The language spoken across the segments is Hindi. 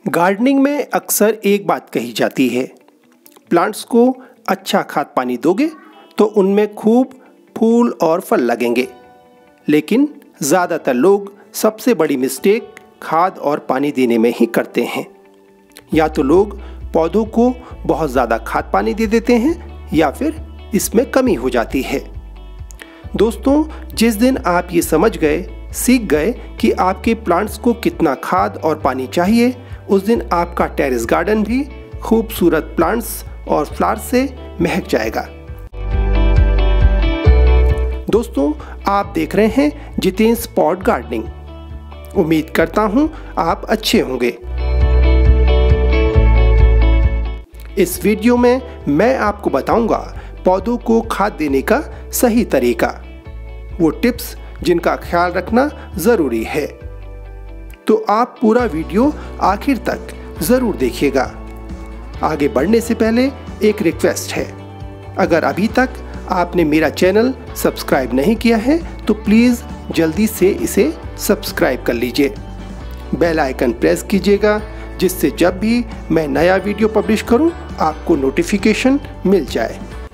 गार्डनिंग में अक्सर एक बात कही जाती है, प्लांट्स को अच्छा खाद पानी दोगे तो उनमें खूब फूल और फल लगेंगे। लेकिन ज़्यादातर लोग सबसे बड़ी मिस्टेक खाद और पानी देने में ही करते हैं। या तो लोग पौधों को बहुत ज़्यादा खाद पानी दे देते हैं या फिर इसमें कमी हो जाती है। दोस्तों, जिस दिन आप ये समझ गए, सीख गए कि आपके प्लांट्स को कितना खाद और पानी चाहिए, उस दिन आपका टेरेस गार्डन भी खूबसूरत प्लांट्स और फ्लावर्स से महक जाएगा। दोस्तों, आप देख रहे हैं जितेंद्र पॉट गार्डनिंग। उम्मीद करता हूं आप अच्छे होंगे। इस वीडियो में मैं आपको बताऊंगा पौधों को खाद देने का सही तरीका, वो टिप्स जिनका ख्याल रखना ज़रूरी है। तो आप पूरा वीडियो आखिर तक ज़रूर देखिएगा। आगे बढ़ने से पहले एक रिक्वेस्ट है, अगर अभी तक आपने मेरा चैनल सब्सक्राइब नहीं किया है तो प्लीज़ जल्दी से इसे सब्सक्राइब कर लीजिए। बेल आइकन प्रेस कीजिएगा, जिससे जब भी मैं नया वीडियो पब्लिश करूं आपको नोटिफिकेशन मिल जाए।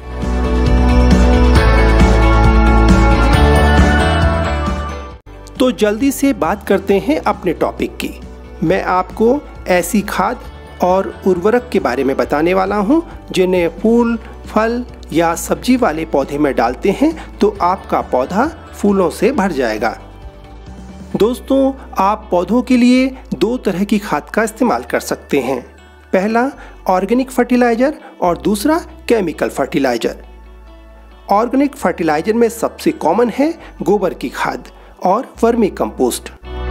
तो जल्दी से बात करते हैं अपने टॉपिक की। मैं आपको ऐसी खाद और उर्वरक के बारे में बताने वाला हूं जिन्हें फूल, फल या सब्जी वाले पौधे में डालते हैं तो आपका पौधा फूलों से भर जाएगा। दोस्तों, आप पौधों के लिए दो तरह की खाद का इस्तेमाल कर सकते हैं। पहला ऑर्गेनिक फर्टिलाइज़र और दूसरा केमिकल फर्टिलाइज़र। ऑर्गेनिक फर्टिलाइज़र में सबसे कॉमन है गोबर की खाद और वर्मी कंपोस्ट।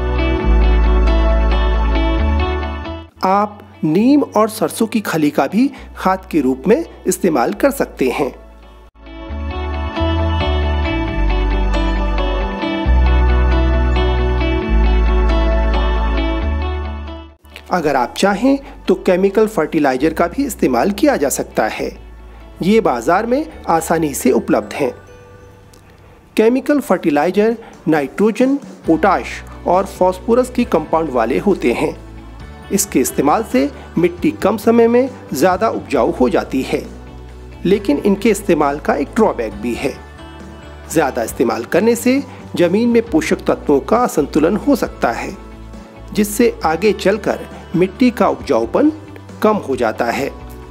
आप नीम और सरसों की खली का भी खाद के रूप में इस्तेमाल कर सकते हैं। अगर आप चाहें तो केमिकल फर्टिलाइज़र का भी इस्तेमाल किया जा सकता है। ये बाजार में आसानी से उपलब्ध हैं। केमिकल फर्टिलाइज़र नाइट्रोजन, पोटाश और फास्फोरस की कंपाउंड वाले होते हैं। इसके इस्तेमाल से मिट्टी कम समय में ज़्यादा उपजाऊ हो जाती है, लेकिन इनके इस्तेमाल का एक ड्रॉबैक भी है। ज़्यादा इस्तेमाल करने से ज़मीन में पोषक तत्वों का असंतुलन हो सकता है, जिससे आगे चलकर मिट्टी का उपजाऊपन कम हो जाता है।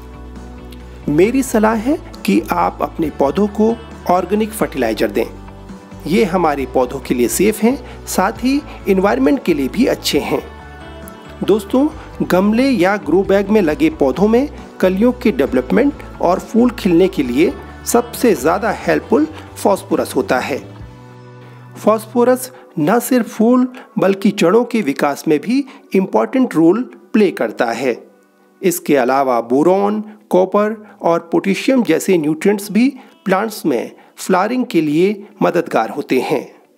मेरी सलाह है कि आप अपने पौधों को ऑर्गेनिक फर्टिलाइज़र दें। ये हमारे पौधों के लिए सेफ हैं, साथ ही एनवायरनमेंट के लिए भी अच्छे हैं। दोस्तों, गमले या ग्रो बैग में लगे पौधों में कलियों के डेवलपमेंट और फूल खिलने के लिए सबसे ज़्यादा हेल्पफुल फास्फोरस होता है। फास्फोरस न सिर्फ फूल बल्कि जड़ों के विकास में भी इम्पॉर्टेंट रोल प्ले करता है। इसके अलावा बोरॉन, कॉपर और पोटेशियम जैसे न्यूट्रिएंट्स भी प्लांट्स में फ्लावरिंग के लिए मददगार होते हैं।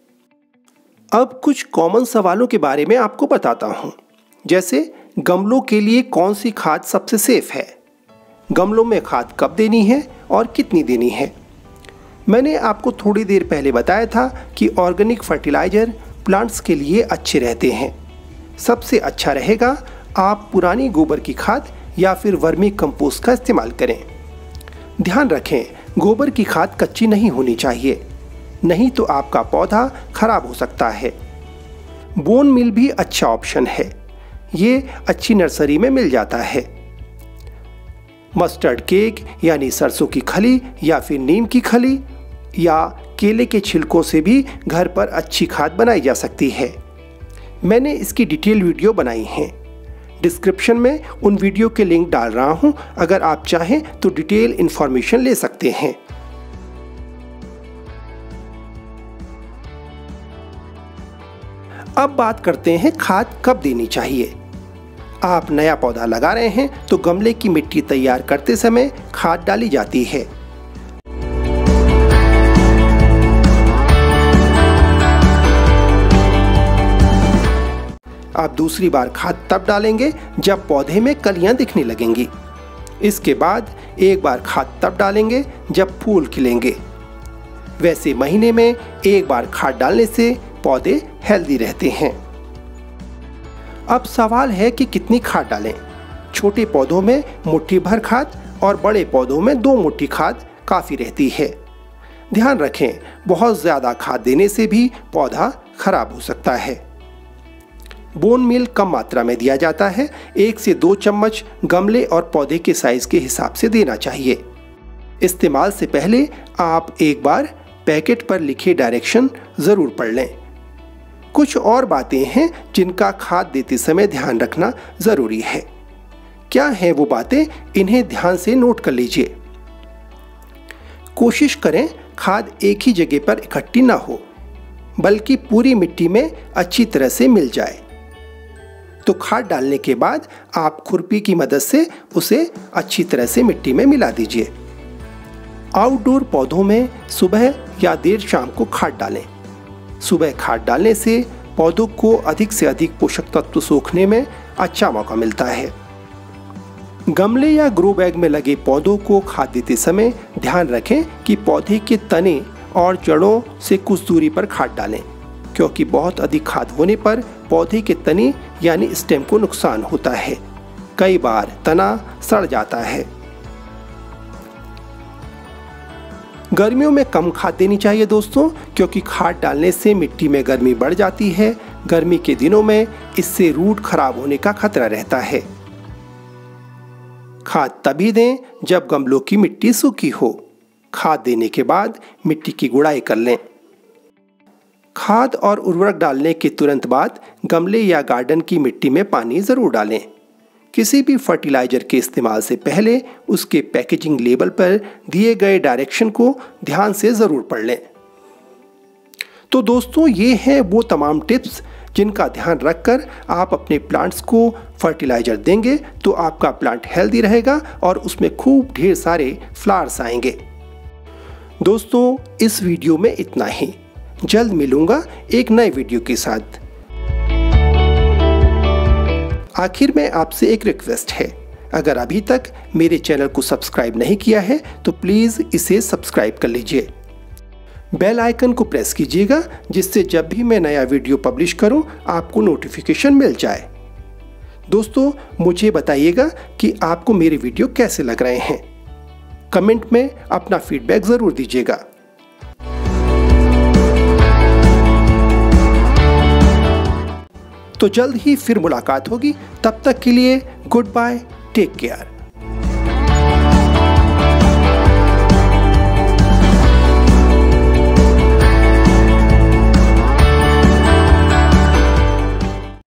अब कुछ कॉमन सवालों के बारे में आपको बताता हूँ, जैसे गमलों के लिए कौन सी खाद सबसे सेफ है, गमलों में खाद कब देनी है और कितनी देनी है। मैंने आपको थोड़ी देर पहले बताया था कि ऑर्गेनिक फर्टिलाइज़र प्लांट्स के लिए अच्छे रहते हैं। सबसे अच्छा रहेगा आप पुरानी गोबर की खाद या फिर वर्मी कंपोस्ट का इस्तेमाल करें। ध्यान रखें, गोबर की खाद कच्ची नहीं होनी चाहिए, नहीं तो आपका पौधा खराब हो सकता है। बोन मील भी अच्छा ऑप्शन है, ये अच्छी नर्सरी में मिल जाता है। मस्टर्ड केक यानी सरसों की खली या फिर नीम की खली या केले के छिलकों से भी घर पर अच्छी खाद बनाई जा सकती है। मैंने इसकी डिटेल वीडियो बनाई है, डिस्क्रिप्शन में उन वीडियो के लिंक डाल रहा हूं। अगर आप चाहें तो डिटेल इंफॉर्मेशन ले सकते हैं। अब बात करते हैं खाद कब देनी चाहिए। आप नया पौधा लगा रहे हैं तो गमले की मिट्टी तैयार करते समय खाद डाली जाती है। आप दूसरी बार खाद तब डालेंगे जब पौधे में कलियां दिखने लगेंगी। इसके बाद एक बार खाद तब डालेंगे जब फूल खिलेंगे। वैसे महीने में एक बार खाद डालने से पौधे हेल्दी रहते हैं। अब सवाल है कि कितनी खाद डालें। छोटे पौधों में मुट्ठी भर खाद और बड़े पौधों में 2 मुट्ठी खाद काफ़ी रहती है। ध्यान रखें, बहुत ज़्यादा खाद देने से भी पौधा खराब हो सकता है। बोन मील कम मात्रा में दिया जाता है। 1 से 2 चम्मच गमले और पौधे के साइज के हिसाब से देना चाहिए। इस्तेमाल से पहले आप एक बार पैकेट पर लिखे डायरेक्शन ज़रूर पढ़ लें। कुछ और बातें हैं जिनका खाद देते समय ध्यान रखना ज़रूरी है। क्या हैं वो बातें, इन्हें ध्यान से नोट कर लीजिए। कोशिश करें खाद एक ही जगह पर इकट्ठी ना हो, बल्कि पूरी मिट्टी में अच्छी तरह से मिल जाए। तो खाद डालने के बाद आप खुरपी की मदद से उसे अच्छी तरह से मिट्टी में मिला दीजिए। आउटडोर पौधों में सुबह या देर शाम को खाद डालें। सुबह खाद डालने से पौधों को अधिक से अधिक पोषक तत्व सोखने में अच्छा मौका मिलता है। गमले या ग्रो बैग में लगे पौधों को खाद देते समय ध्यान रखें कि पौधे के तने और जड़ों से कुछ दूरी पर खाद डालें, क्योंकि बहुत अधिक खाद होने पर पौधे के तने यानी स्टेम को नुकसान होता है। कई बार तना सड़ जाता है। गर्मियों में कम खाद देनी चाहिए दोस्तों, क्योंकि खाद डालने से मिट्टी में गर्मी बढ़ जाती है। गर्मी के दिनों में इससे रूट खराब होने का खतरा रहता है। खाद तभी दें जब गमलों की मिट्टी सूखी हो। खाद देने के बाद मिट्टी की गुड़ाई कर लें। खाद और उर्वरक डालने के तुरंत बाद गमले या गार्डन की मिट्टी में पानी ज़रूर डालें। किसी भी फर्टिलाइज़र के इस्तेमाल से पहले उसके पैकेजिंग लेबल पर दिए गए डायरेक्शन को ध्यान से ज़रूर पढ़ लें। तो दोस्तों, ये हैं वो तमाम टिप्स जिनका ध्यान रखकर आप अपने प्लांट्स को फर्टिलाइज़र देंगे तो आपका प्लांट हेल्दी रहेगा और उसमें खूब ढेर सारे फ्लावर्स आएंगे। दोस्तों, इस वीडियो में इतना ही। जल्द मिलूंगा एक नए वीडियो के साथ। आखिर में आपसे एक रिक्वेस्ट है, अगर अभी तक मेरे चैनल को सब्सक्राइब नहीं किया है तो प्लीज़ इसे सब्सक्राइब कर लीजिए। बेल आइकन को प्रेस कीजिएगा, जिससे जब भी मैं नया वीडियो पब्लिश करूं आपको नोटिफिकेशन मिल जाए। दोस्तों, मुझे बताइएगा कि आपको मेरे वीडियो कैसे लग रहे हैं। कमेंट में अपना फीडबैक ज़रूर दीजिएगा। तो जल्द ही फिर मुलाकात होगी। तब तक के लिए गुड बाय, टेक केयर।